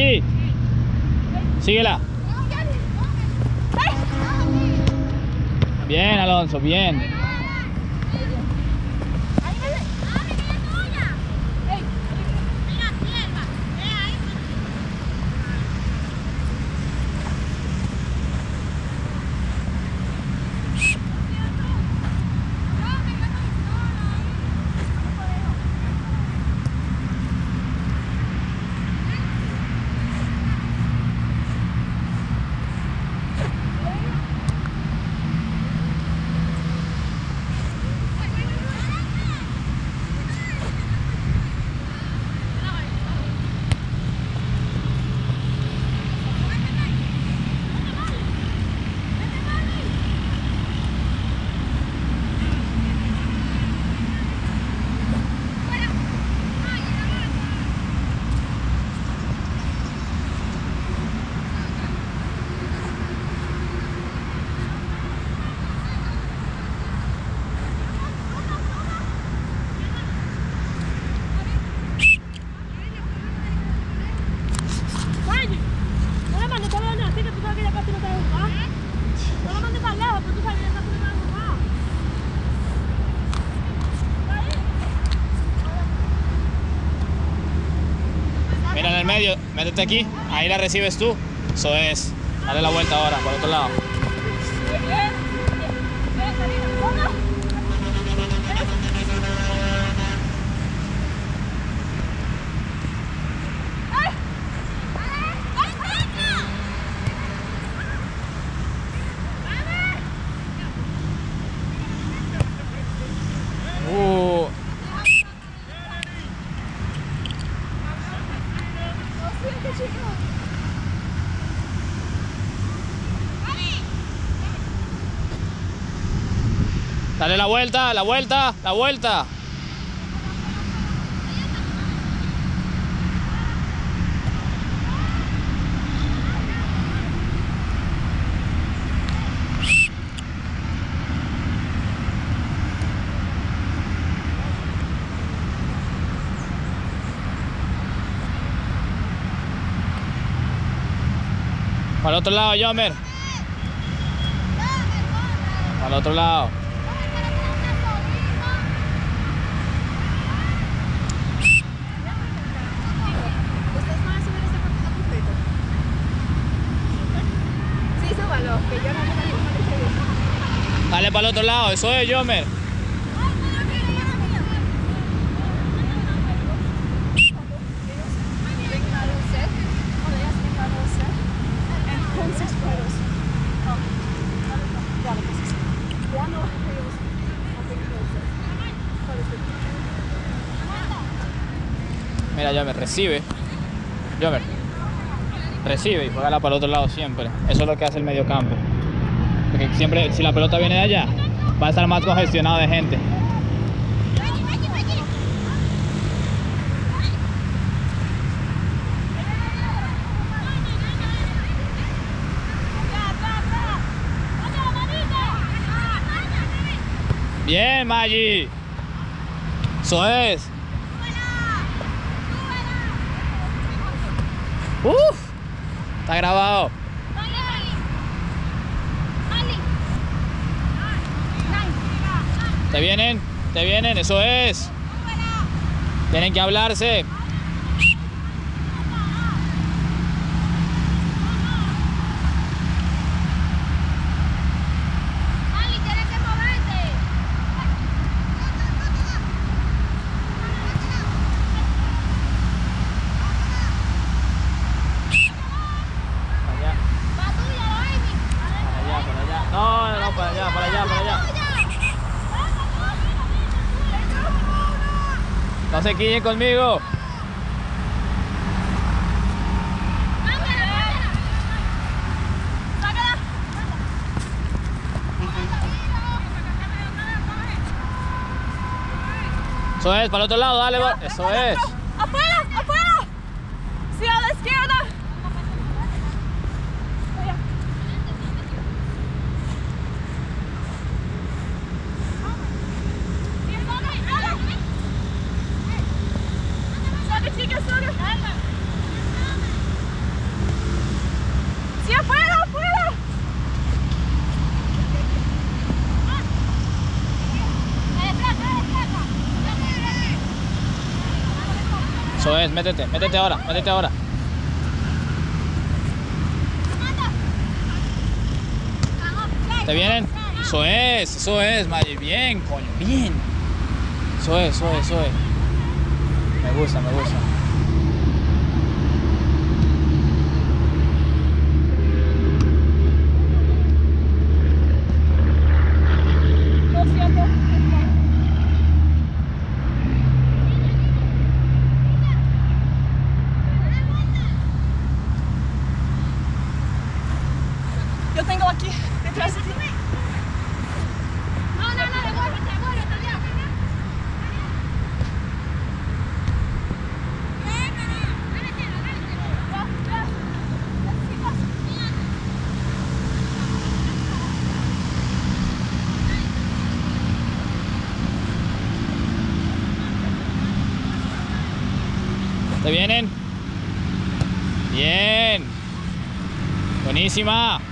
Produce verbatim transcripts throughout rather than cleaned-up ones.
Maggi. Síguela. Bien, Alonso, bien. Mira en el medio, métete aquí, ahí la recibes tú. Eso es, dale la vuelta ahora, por otro lado. Uh. Dale la vuelta, la vuelta, la vuelta. Para el otro lado, Yomer. Para el otro lado. Dale para el otro lado, eso es, Yomer. Mira, Yomer, recibe. Yomer, recibe y juégala para el otro lado siempre. Eso es lo que hace el mediocampo. Porque siempre, si la pelota viene de allá, va a estar más congestionado de gente. Bien, Maggi. Eso es. Uf, está grabado. Te vienen, te vienen, eso es. Tienen que hablarse. No, no, para allá, para allá, para allá. No se quillen conmigo. Eso es, para el otro lado, dale. Eso es. ¡Afuera! ¡Afuera! ¡Sí, a la izquierda! es, métete, métete ahora, métete ahora. ¿Te vienen? Eso es, eso es, Maggi. Bien, coño, bien. Eso es, eso es, eso es. Me gusta, me gusta. Yo tengo aquí, detrás de ti. No, no, no, devuélvete, devuélvete, ya. ¿Te vienen? Bien. Buenísima.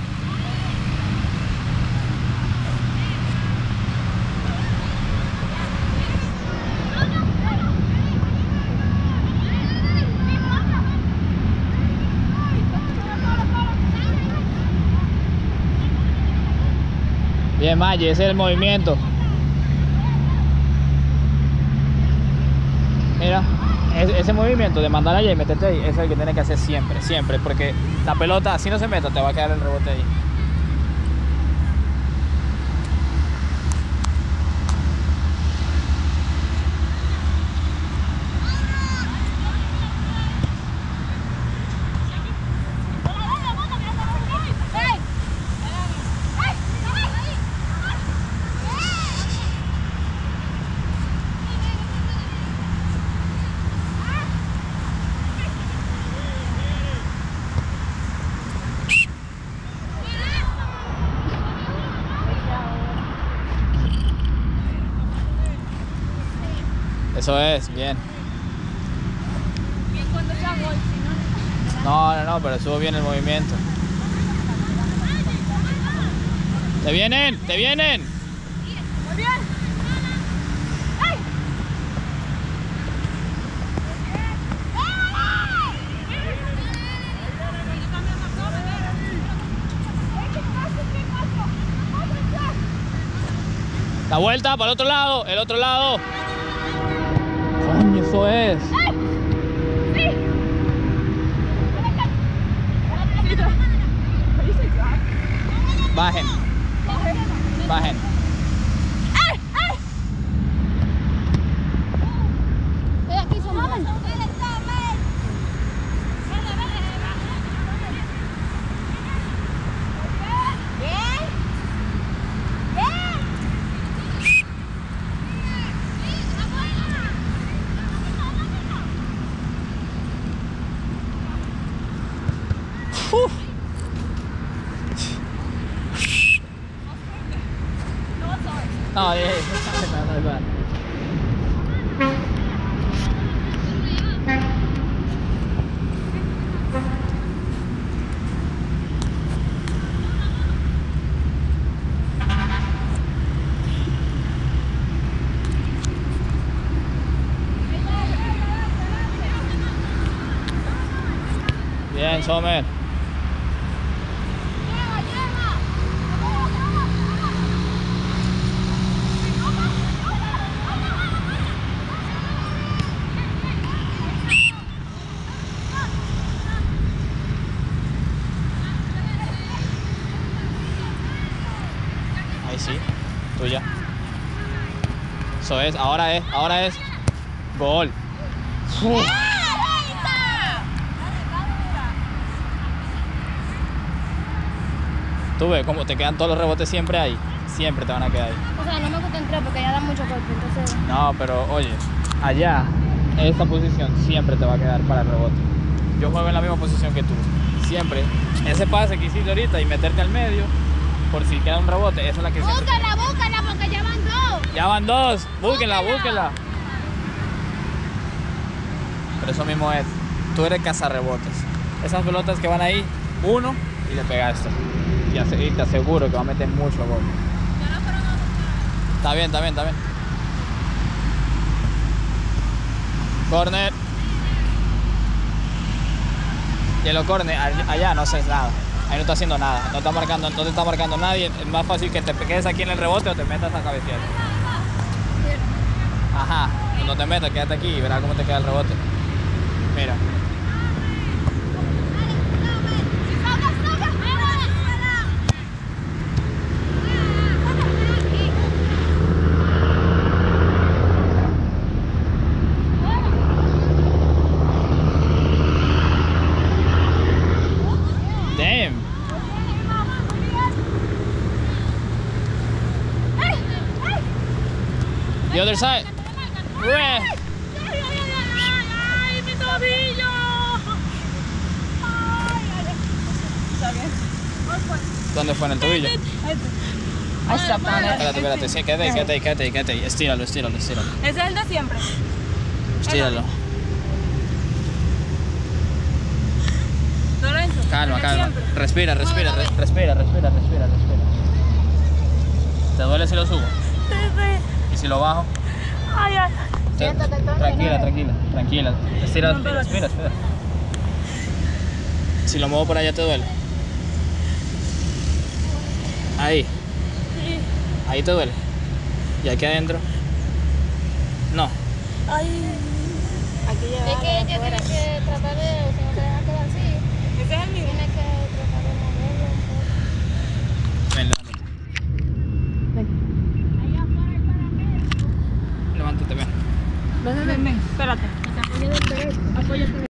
Bien, Maggi, ese es el movimiento. Mira, ese movimiento de mandar allá y meterte ahí, es el que tienes que hacer siempre, siempre, porque la pelota, así no se meta, te va a quedar el rebote ahí. Eso es, bien. Bien cuando sea gol, si no. No, no, no, pero estuvo bien el movimiento. ¡Te vienen! ¡Te vienen! Muy bien. ¡Ay! La vuelta para el otro lado, el otro lado. Coño, eso es. Bajen. Bajen. Uf. No, yeah, no, no, no. Bien, Sommer. Ahí sí, tuya. Eso es, ahora es, ahora es. Gol. Uf. Tú ves cómo te quedan todos los rebotes siempre ahí. Siempre te van a quedar ahí. O sea, no me gusta entrar porque ya da mucho golpe, entonces... No, pero oye, allá, en esta posición siempre te va a quedar para el rebote. Yo juego en la misma posición que tú. Siempre. Ese pase que hiciste ahorita y meterte al medio, por si queda un rebote, esa es la que siempre... Búscala, búscala, porque ya van dos. Ya van dos. Búsquenla, búsquenla. Pero eso mismo es. Tú eres cazarrebotes. Esas pelotas que van ahí, uno, y le pegaste. Y te aseguro que va a meter mucho gol. Está bien, está bien, está bien. Corner. Y en los corners, allá no haces nada. Ahí no está haciendo nada. No, está marcando, no te está marcando nadie. Es más fácil que te quedes aquí en el rebote o te metas a cabecear. Ajá. Cuando te metas, quédate aquí y verás cómo te queda el rebote. Mira. Damn. The other side. ¡Ay, mi tobillo! ¿Dónde fue en el tobillo? I stepped on it. Espérate, espérate, sí, quédate ahí, quédate ahí, quédate ahí, quédate ahí. Estíralo, estíralo, estíralo. Ese es el de siempre. Estíralo. Lorenzo. Calma, el de calma. siempre. Respira, respira, re- respira, respira, respira, respira. ¿Te duele si lo subo? Sí, sí. ¿Y si lo bajo? Ay, ay. Siéntate, entonces, Tranquila, nene. tranquila, tranquila. Estira, No, estira, espérate. espera, espera. Si lo muevo por allá, ¿te duele? Ahí, Sí. ahí te duele. ¿Y aquí adentro? No. Ay. Aquí lleva. Es que ella tiene que tratar de, si no te deja quedar así, Ese es el mío. tiene que tratar de moverlo un poco. Ven, levántate. Levántate, ven. Ven, ven, ven. Espérate. Está poniendo el derecho. Apóyate.